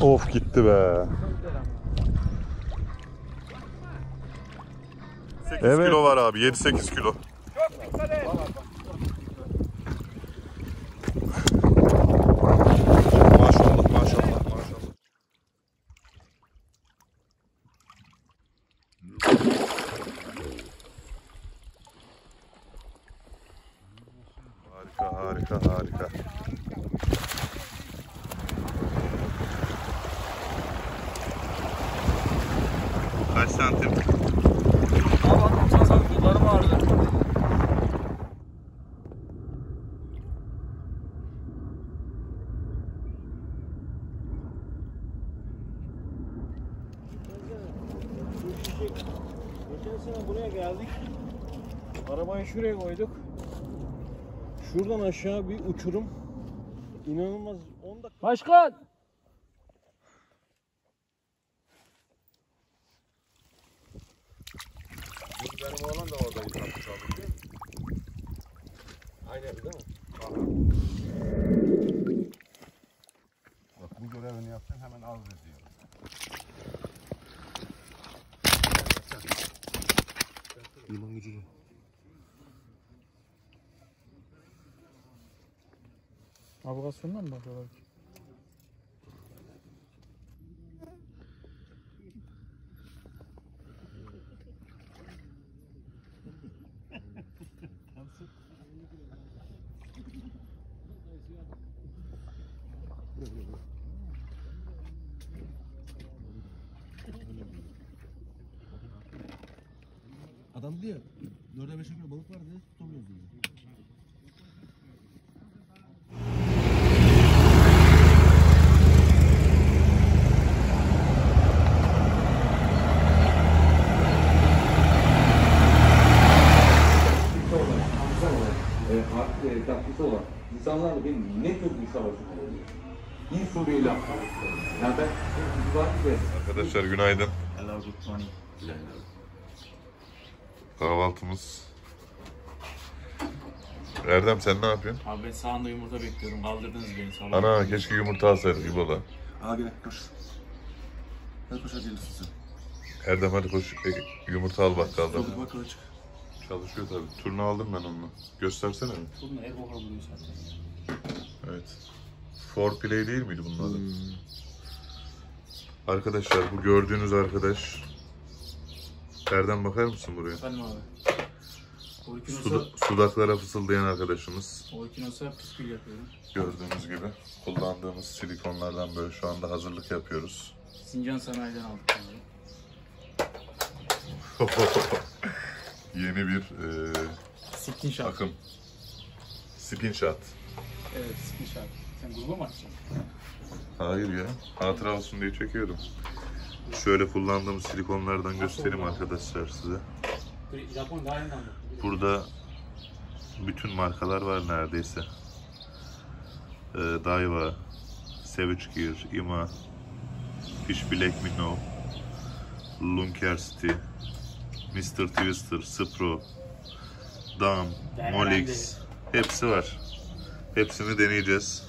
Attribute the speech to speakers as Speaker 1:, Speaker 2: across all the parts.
Speaker 1: Of gitti be. 8
Speaker 2: Evet.
Speaker 1: kilo var abi, 7-8 kilo.
Speaker 3: Çok dikkat et.
Speaker 1: Maşallah maşallah maşallah. Harika harika harika. Kaç santim?
Speaker 3: Abi atmışsan sana kollarım ağrıdı. Geçen sene buraya geldik. Arabayı şuraya koyduk. Şuradan aşağı bir uçurum. İnanılmaz 10 dakika. Başkan!
Speaker 2: Benim oğlan da oradaydı. Aynı yerde değil mi? Bak bu görevini yapsan hemen al diyor. Limon gücü.
Speaker 3: Navigasyondan mı bakıyorlar ki?
Speaker 2: Adam diyor 4'e 5'e kilo balık var diye tutamıyoruz diyor.
Speaker 4: Tatlısı olan insanlarla benim ne çok bir savaşım oluyor. Bir Suriyeli yani ben
Speaker 1: Arkadaşlar günaydın. Kahvaltımız. Erdem sen ne yapıyorsun?
Speaker 5: Abi ben sağında yumurta bekliyorum. Kaldırdınız beni sabah.
Speaker 1: Ana keşke yumurta alsaydık İbo'la.
Speaker 2: Aa gel koş. Hadi koş acele tutsun.
Speaker 1: Erdem hadi koş yumurta al bakkaldan.
Speaker 2: Hadi bak açık.
Speaker 1: Çalışıyor tabii. Turnu aldım ben onunla. Göstersene mi?
Speaker 5: Bunun her boka buluyor zaten.
Speaker 1: Evet. For play değil miydi bunun adı? Arkadaşlar bu gördüğünüz arkadaş. Erdem bakar mısın buraya?
Speaker 5: Efendim abi.
Speaker 1: Sudaklara fısıldayan arkadaşımız.
Speaker 5: Orkinosa püskül yapıyorum.
Speaker 1: Gördüğünüz gibi kullandığımız silikonlardan böyle şu anda hazırlık yapıyoruz.
Speaker 5: Sincan Sanayi'den aldık.
Speaker 1: Yeni bir
Speaker 5: Spin shot.
Speaker 1: akım. Spin shot.
Speaker 5: Evet, spin shot. Sen gruba mı açacaksın?
Speaker 1: Hayır ya. Hatıra olsun diye çekiyorum. Şöyle kullandığım silikonlardan göstereyim arkadaşlar size.
Speaker 5: Japon daha yeniden
Speaker 1: Burada bütün markalar var neredeyse. Daiwa, Savage Gear, Ima, Fish Black Minnow, Lunker City, Mr. Twister, Spro, Dam, Molix, hepsi var. Hepsini deneyeceğiz.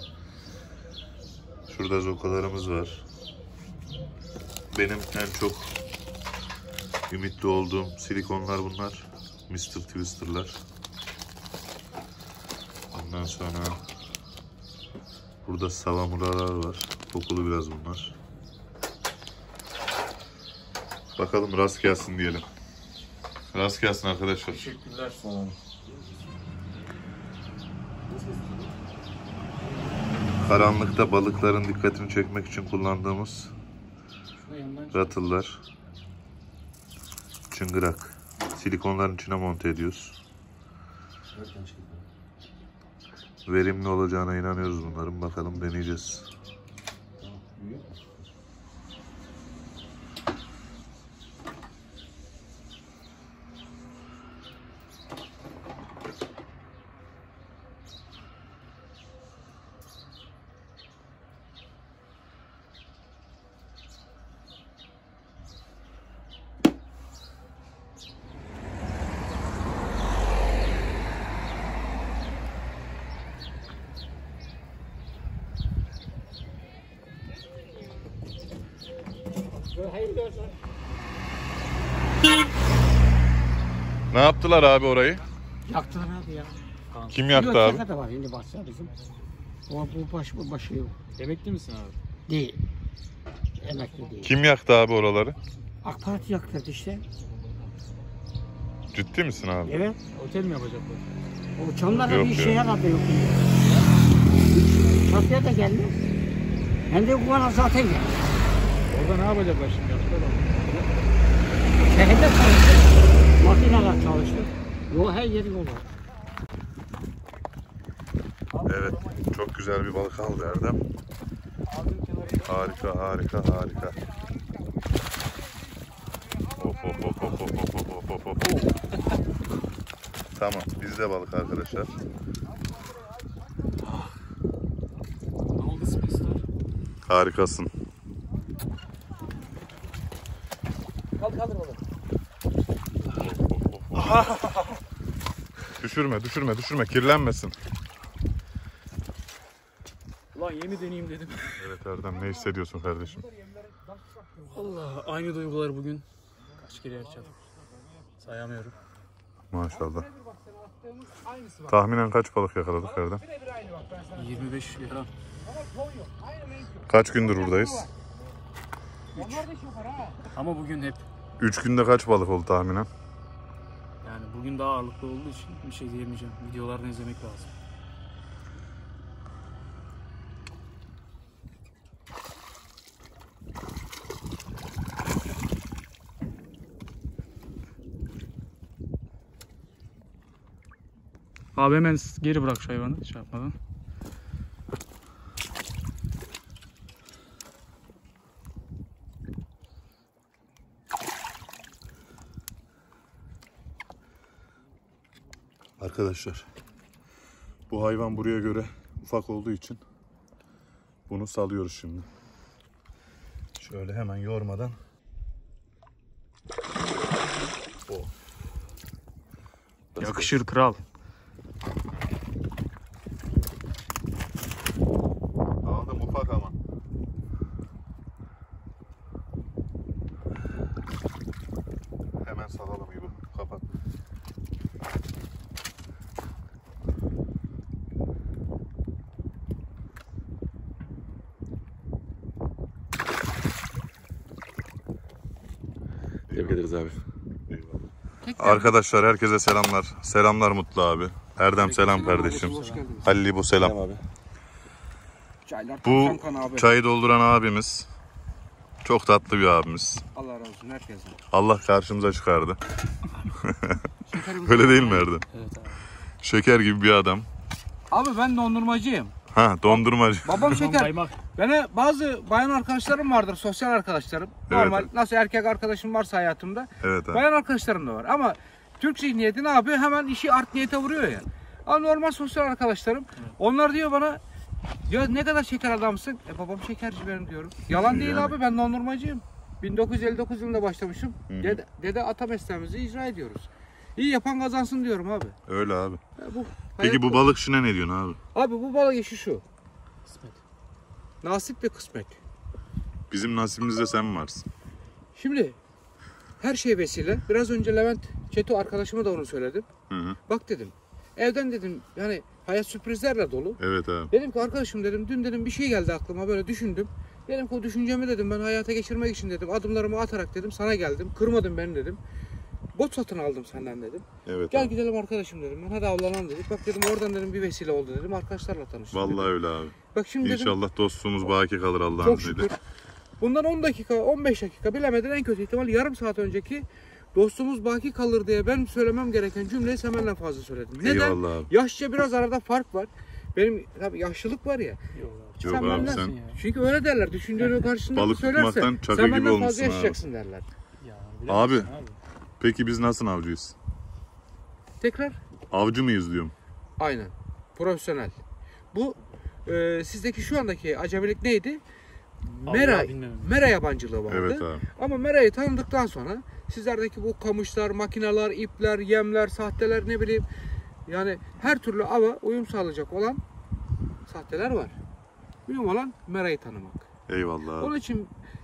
Speaker 1: Şurada zokalarımız var. Benim en çok ümitli olduğum silikonlar bunlar. Mr. Twister'lar. Ondan sonra burada savamuralar var. Kokulu biraz bunlar. Bakalım rast gelsin diyelim. Rast gelsin arkadaşlar.
Speaker 5: Teşekkürler. Sağ olun.
Speaker 1: Karanlıkta balıkların dikkatini çekmek için kullandığımız rattle'lar. Çıngırak. Silikonların içine monte ediyoruz. Verimli olacağına inanıyoruz bunların. Bakalım deneyeceğiz.
Speaker 6: hayırlı olsun.
Speaker 1: Ne yaptılar abi orayı?
Speaker 6: Yaktılar abi ya.
Speaker 1: Kim yaktı
Speaker 6: Yok,
Speaker 1: abi?
Speaker 6: şaka da var şimdi bahçe bizim. Bu başı yok.
Speaker 5: Emekli misin abi?
Speaker 6: Değil. Emekli değil.
Speaker 1: Kim yaktı abi oraları?
Speaker 6: AK Parti yaktırdı işte.
Speaker 1: Ciddi misin abi?
Speaker 6: Evet.
Speaker 5: Otel mi yapacaklar?
Speaker 6: O çamlarda
Speaker 1: Yok
Speaker 6: bir
Speaker 1: ya.
Speaker 6: şeye kadar yok. Çatıya da geldi. Hem de bana zaten geldi.
Speaker 5: Orada ne yapacaklar şimdi? Yaptılar mı?
Speaker 6: Şehirde çalıştı. Makineler çalıştı. Yol her yeri yol var.
Speaker 1: Evet. Çok güzel bir balık aldı Erdem. Harika, harika, harika. Hop hop hop hop hop hop hop hop hop hop. Tamam, bizde balık arkadaşlar.
Speaker 5: Ne oldu Spistar?
Speaker 1: Harikasın.
Speaker 5: Kaldır oğlum.
Speaker 1: Düşürme, kirlenmesin.
Speaker 5: Ulan yemi deneyeyim dedim.
Speaker 1: Evet Erdem, ne hissediyorsun kardeşim?
Speaker 5: Allah, aynı duygular bugün. Kaç kere yaşadım. Sayamıyorum.
Speaker 1: Maşallah. Tahminen kaç balık yakaladık Erdem?
Speaker 5: 25 lira.
Speaker 1: Kaç gündür buradayız?
Speaker 5: Ama bugün hep
Speaker 1: 3 günde kaç balık oldu tahminen?
Speaker 5: yani bugün daha ağırlıklı olduğu için bir şey diyemeyeceğim. Videolarını izlemek lazım. Abi hemen geri bırak şu hayvanı şey yapmadan.
Speaker 1: Arkadaşlar, bu hayvan buraya göre ufak olduğu için bunu salıyoruz şimdi. Şöyle hemen yormadan. Oh.
Speaker 5: Yakışır kral.
Speaker 1: Aldım ufak ama. Hemen salalım gibi. Kapat.
Speaker 2: Tebrik ederiz abi.
Speaker 1: Arkadaşlar herkese selamlar. Selamlar Mutlu abi. Erdem selam kardeşim. Halil bu selam.
Speaker 2: Abi.
Speaker 1: Bu çayı dolduran abimiz. Çok tatlı bir abimiz.
Speaker 6: Allah razı olsun herkese.
Speaker 1: Allah karşımıza çıkardı. Öyle değil mi Erdem?
Speaker 5: Evet abi.
Speaker 1: Şeker gibi bir adam.
Speaker 7: Abi ben dondurmacıyım.
Speaker 1: Ha, dondurmacı.
Speaker 7: Babam şeker.
Speaker 5: Kaymak.
Speaker 7: Bana bazı bayan arkadaşlarım vardır, sosyal arkadaşlarım.
Speaker 1: Evet.
Speaker 7: Normal nasıl erkek arkadaşım varsa hayatımda.
Speaker 1: Evet abi.
Speaker 7: Bayan arkadaşlarım da var ama Türk zihniyeti ne yapıyor? Hemen işi art niyete vuruyor ya. Ama normal sosyal arkadaşlarım. Onlar diyor bana ya ne kadar şeker adamsın. Babam şekerci benim diyorum. Yalan değil
Speaker 1: Yani.
Speaker 7: abi, ben dondurmacıyım. 1959 yılında başlamışım.
Speaker 1: Hı.
Speaker 7: Dede ata mesleğimizi icra ediyoruz. İyi yapan kazansın diyorum abi.
Speaker 1: Öyle abi.
Speaker 7: Bu
Speaker 1: Peki bu balık işine ne diyorsun abi?
Speaker 7: Abi bu balık işi şu.
Speaker 5: Kısmet.
Speaker 7: Nasip ve kısmet.
Speaker 1: Bizim nasibimizde sen varsın.
Speaker 7: Şimdi her şey vesile. Biraz önce Levent Çeto arkadaşıma da onu söyledim.
Speaker 1: Hı hı.
Speaker 7: Bak dedim. Evden dedim yani hayat sürprizlerle dolu.
Speaker 1: Evet abi.
Speaker 7: Dedim ki arkadaşım dedim dün dedim bir şey geldi aklıma, böyle düşündüm. Dedim ki o düşüncemi dedim ben hayata geçirmek için dedim adımlarımı atarak dedim sana geldim. Kırmadın beni dedim. Bot satın aldım senden dedim.
Speaker 1: Evet
Speaker 7: Gel
Speaker 1: abi.
Speaker 7: gidelim arkadaşım dedim. Ben hadi avlanalım dedik. Bak dedim oradan dedim bir vesile oldu dedim. Arkadaşlarla tanıştık.
Speaker 1: Vallahi
Speaker 7: dedim.
Speaker 1: öyle abi.
Speaker 7: Bak şimdi dedim.
Speaker 1: İnşallah dostluğumuz baki kalır Allah'ın
Speaker 7: Çok
Speaker 1: izniyle.
Speaker 7: şükür. Bundan 10 dakika, 15 dakika bilemeden en kötü ihtimal yarım saat önceki dostumuz baki kalır diye ben söylemem gereken cümleyi senden fazla söyledim. Neden?
Speaker 1: Eyvallah abi.
Speaker 7: Yaşça biraz arada fark var. Benim tabii yaşlılık var ya.
Speaker 5: Yok abi.
Speaker 1: Yok abi
Speaker 7: benden-
Speaker 1: sen
Speaker 7: Çünkü öyle derler. Düşündüğünü karşında
Speaker 1: Balık
Speaker 7: söylersen
Speaker 1: tutmaktan çakı
Speaker 7: sen
Speaker 1: gibi
Speaker 7: benden
Speaker 1: olmuşsun
Speaker 7: fazla
Speaker 1: abi.
Speaker 7: yaşayacaksın derler.
Speaker 5: Ya,
Speaker 1: Abi.
Speaker 5: bilemezsin abi.
Speaker 1: Peki biz nasıl avcıyız?
Speaker 7: Tekrar
Speaker 1: Avcı mıyız diyorum.
Speaker 7: aynen. Profesyonel. Bu sizdeki şu andaki acemilik neydi? Mera,
Speaker 5: Allah bilmem.
Speaker 7: mera yabancılığı vardı.
Speaker 1: Evet abi.
Speaker 7: Ama merayı tanıdıktan sonra sizlerdeki bu kamışlar, makineler, ipler, yemler, sahteler ne bileyim yani her türlü ava uyum sağlayacak olan sahteler var. Mühim olan merayı tanımak.
Speaker 1: Eyvallah abi.
Speaker 7: Onun için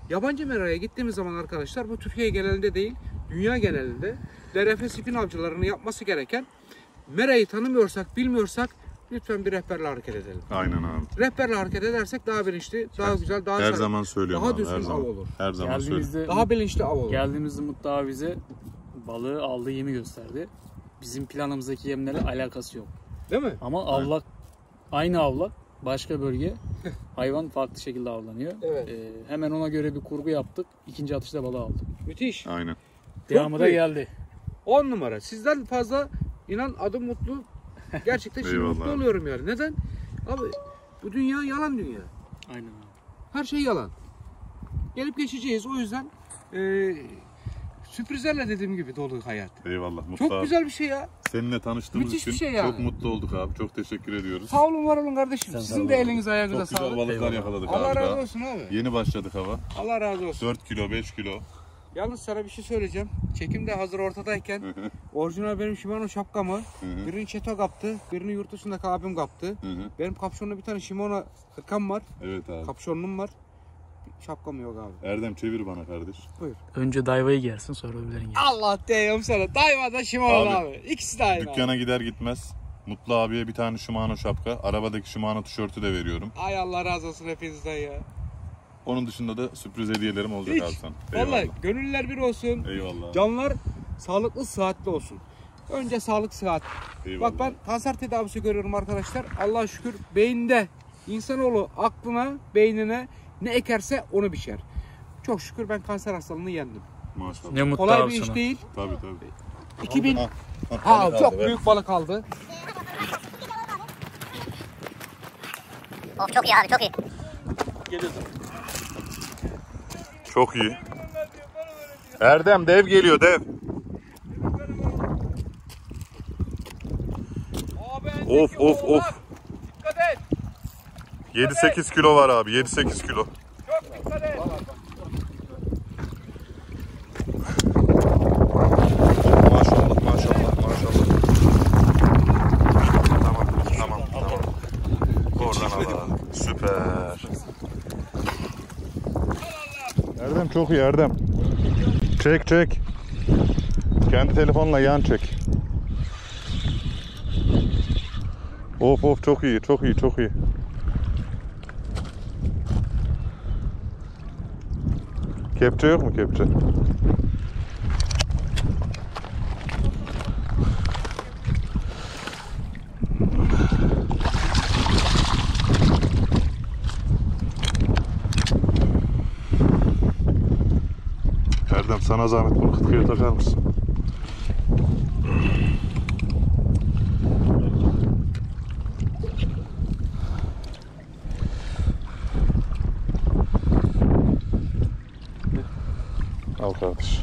Speaker 7: Yabancı meraya gittiğimiz zaman arkadaşlar, bu Türkiye genelinde değil, dünya genelinde LRF spin avcılarının yapması gereken, merayı tanımıyorsak, bilmiyorsak lütfen bir rehberle hareket edelim.
Speaker 1: Aynen abi.
Speaker 7: Rehberle hareket edersek daha bilinçli, daha güzel, daha
Speaker 1: Her zaman söylüyorum
Speaker 7: daha
Speaker 1: abi.
Speaker 7: düzgün
Speaker 1: Her zaman.
Speaker 7: av olur.
Speaker 1: Her zaman söylüyorum.
Speaker 5: Geldiğimizde,
Speaker 7: Daha bilinçli av olur.
Speaker 5: geldiğimizde Mutlu abi bize balığı aldığı yemi gösterdi. Bizim planımızdaki yemlerle alakası yok.
Speaker 7: Değil mi?
Speaker 5: Ama avlak, aynı avlak, başka bölge, hayvan farklı şekilde avlanıyor.
Speaker 7: Evet.
Speaker 5: Hemen ona göre bir kurgu yaptık. İkinci atışta balığı aldık.
Speaker 7: Müthiş.
Speaker 1: Aynen.
Speaker 5: Devamı da
Speaker 7: büyük.
Speaker 5: geldi.
Speaker 7: 10 numara. Sizden fazla inan adım mutlu. Gerçekten şimdi
Speaker 1: Eyvallah
Speaker 7: mutlu
Speaker 1: abi.
Speaker 7: oluyorum yani. Neden? Abi bu dünya yalan dünya.
Speaker 5: Aynen abi.
Speaker 7: Her şey yalan. Gelip geçeceğiz. O yüzden sürprizlerle dediğim gibi dolu hayat.
Speaker 1: Eyvallah. Mutlu
Speaker 7: Çok
Speaker 1: abi.
Speaker 7: güzel bir şey ya.
Speaker 1: Seninle tanıştığımız
Speaker 7: Müthiş
Speaker 1: için
Speaker 7: bir şey yani.
Speaker 1: çok mutlu olduk abi. Çok teşekkür ediyoruz.
Speaker 7: Sağ olun, var olun kardeşim.
Speaker 5: Sen sağ
Speaker 7: Sizin
Speaker 5: ol
Speaker 7: de
Speaker 5: abi.
Speaker 7: elinize ayağınıza
Speaker 1: Çok güzel
Speaker 7: sağlık.
Speaker 1: balıklar
Speaker 5: Eyvallah.
Speaker 1: yakaladık
Speaker 7: Allah
Speaker 1: abi.
Speaker 7: razı
Speaker 1: daha.
Speaker 7: olsun abi.
Speaker 1: Yeni başladık hava.
Speaker 7: Allah razı olsun.
Speaker 1: 4 kilo 5 kilo.
Speaker 7: Yalnız sana bir şey söyleyeceğim. Çekim de hazır ortadayken orijinal benim Shimano şapkamı birini Çeto kaptı, birini yurt dışındaki abim kaptı. Benim kapşonlu bir tane Shimano hırkam var.
Speaker 1: Evet abi.
Speaker 7: Kapşonlum var. Şapkam yok abi.
Speaker 1: Erdem çevir bana kardeş.
Speaker 5: Önce dayvayı giyersin, sonra öbürlerini giyersin.
Speaker 7: Allah diyeyim sana. Dayva'da Shimano
Speaker 1: Abi,
Speaker 7: abi. İkisi de aynı.
Speaker 1: Dükkana gider gitmez Mutlu abiye bir tane Shimano şapka, arabadaki Shimano tişörtü de veriyorum.
Speaker 7: Ay Allah razı olsun hepinizden ya.
Speaker 1: Onun dışında da sürpriz hediyelerim olacak
Speaker 7: Hiç.
Speaker 1: abi sana.
Speaker 7: Vallahi
Speaker 1: Eyvallah.
Speaker 7: gönüller bir olsun.
Speaker 1: Eyvallah.
Speaker 7: Canlar sağlıklı, sıhhatli olsun. Önce sağlık, sıhhat.
Speaker 1: Eyvallah.
Speaker 7: Bak ben kanser tedavisi görüyorum arkadaşlar. Allah'a şükür beyinde insanoğlu aklına, beynine ne ekerse onu biçer. Çok şükür ben kanser hastalığını yendim.
Speaker 1: Maşallah.
Speaker 5: Ne mutlu
Speaker 7: Kolay
Speaker 5: abi
Speaker 7: bir iş
Speaker 5: sana.
Speaker 7: değil.
Speaker 1: Tabii tabii.
Speaker 7: 2000
Speaker 1: Ha,
Speaker 7: Ha, çok
Speaker 1: ver.
Speaker 7: büyük balık aldı.
Speaker 8: Of çok iyi abi, çok iyi.
Speaker 1: Çok iyi. Erdem dev geliyor dev. Of of of.
Speaker 7: Dikkat et.
Speaker 1: 7-8 kilo var abi, 7-8 kilo.
Speaker 7: Çok dikkat et.
Speaker 1: Maşallah maşallah maşallah. Tamam. Oradan al abi. Süper. Erdem çok iyi Erdem. Çek. Kendi telefonla yan çek. Of çok iyi. Kepçe yok mu kepçe? Erdem sana zahmet bunu kıtkıya takar mısın? Al kardeş.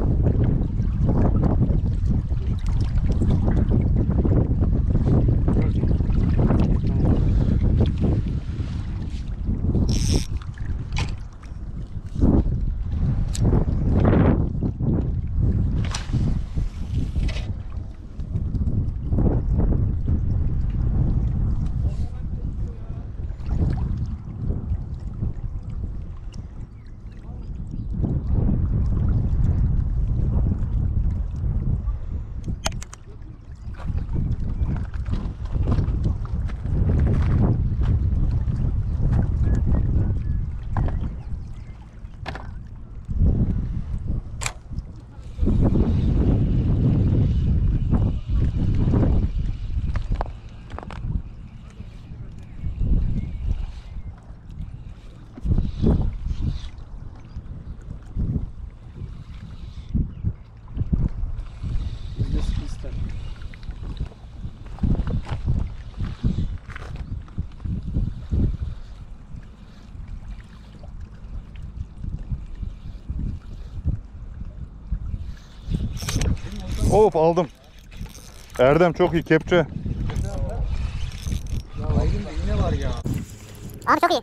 Speaker 1: Of aldım. Erdem çok iyi kepçe.
Speaker 8: Abi çok iyi.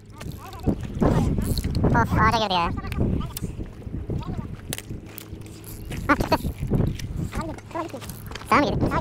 Speaker 8: Of ağaca girdi ya. Ha çıktı. Sağa mı girdi?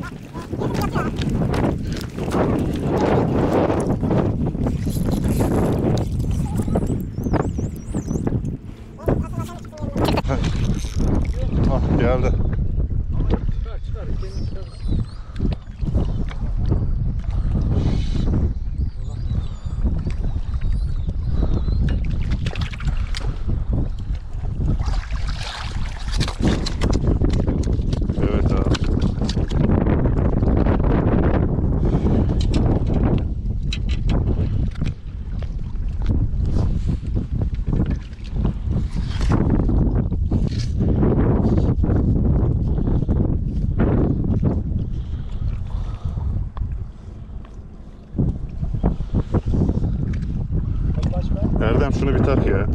Speaker 1: Erdem şunu bir tak ya.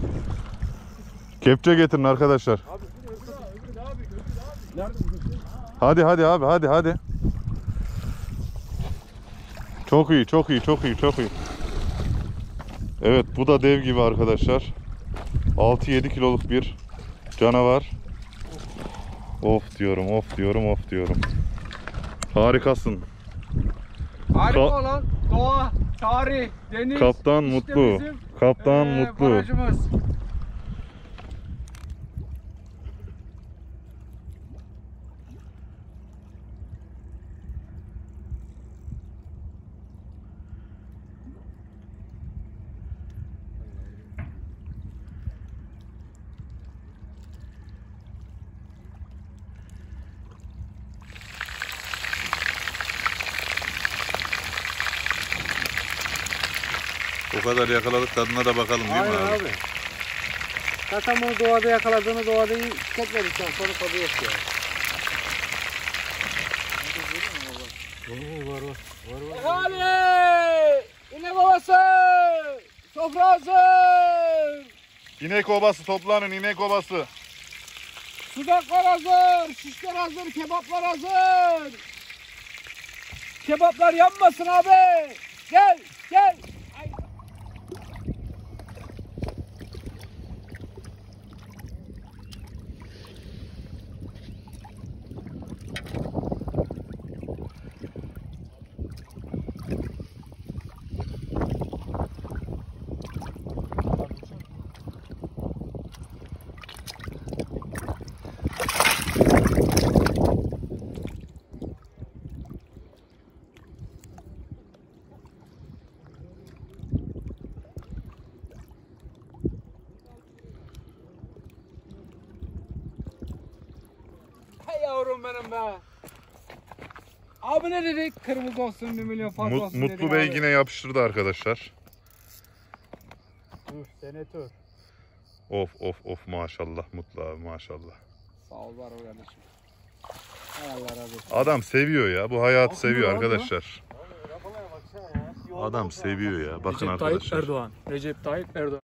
Speaker 1: Kepçe getirin arkadaşlar. Hadi abi hadi. Çok iyi. Evet, bu da dev gibi arkadaşlar. 6-7 kiloluk bir canavar. Of diyorum. Harikasın.
Speaker 7: Harika
Speaker 1: Ka-
Speaker 7: olan doğa, tarih, deniz.
Speaker 1: Kaptan
Speaker 7: işte
Speaker 1: Mutlu.
Speaker 7: bizim,
Speaker 1: Kaptan Mutlu.
Speaker 7: barajımız.
Speaker 1: O kadar yakaladık, tadına da bakalım değil mi
Speaker 3: Aynen
Speaker 1: abi?
Speaker 3: abi. Zaten bunu doğada yakaladığını doğada tüketmedikten sonra tadı yok ya.
Speaker 7: Hadi! İnek ovası! Sofra hazır!
Speaker 1: İnek obası toplanın, inek obası.
Speaker 7: Sudaklar hazır, şişler hazır, kebaplar hazır. Kebaplar yanmasın abi. Gel. Ay. Hey yavrum benim be. Abi ne dedik? Kırmızı olsun 1 milyon fazla olsun dedik.
Speaker 1: Mutlu Bey
Speaker 7: abi.
Speaker 1: yine yapıştırdı arkadaşlar.
Speaker 3: Senatör.
Speaker 1: Of maşallah Mutlu abi maşallah.
Speaker 7: Sağ ol var o kardeşim. Hay Allah razı olsun.
Speaker 1: Adam seviyor ya, bu hayatı seviyor
Speaker 3: abi
Speaker 1: arkadaşlar. Adam seviyor ya, bakın
Speaker 5: Recep
Speaker 1: arkadaşlar.
Speaker 5: Tayyip Erdoğan. Recep Tayyip Erdoğan.